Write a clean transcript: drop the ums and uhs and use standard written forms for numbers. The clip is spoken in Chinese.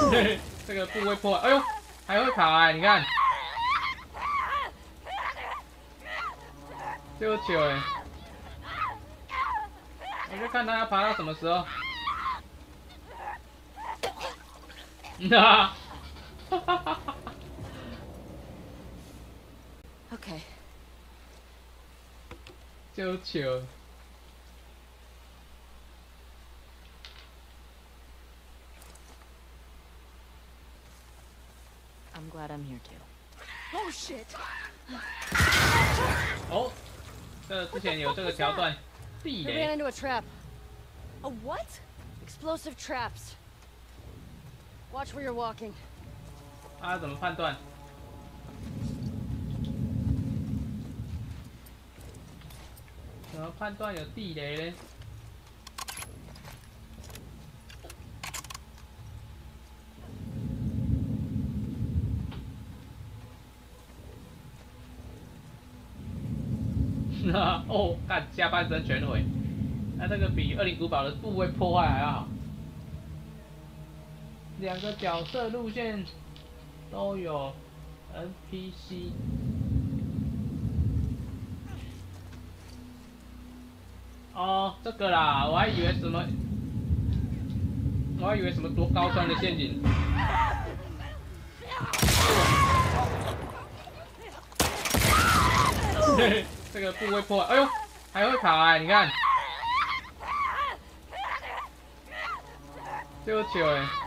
对，这个部位破坏，哎呦，还会爬哎、你看，就球哎，我就看他要爬到什么时候。哈哈哈。 Okay. 就球。 I'm glad I'm here too. Oh shit! 哦，这之前有这个桥段，地 I ran 雷。 into a trap. A what? Explosive traps. Watch where you're walking. 啊，怎么判断？怎么判断有地雷呢？哦，看下半身全毁，那这个比恶灵古堡的部位破坏还要好。两个角色路线都有 NPC。哦，这个啦，我还以为什么多高端的陷阱。对，这个部位破坏，哎呦，还会卡哎、你看，就球哎、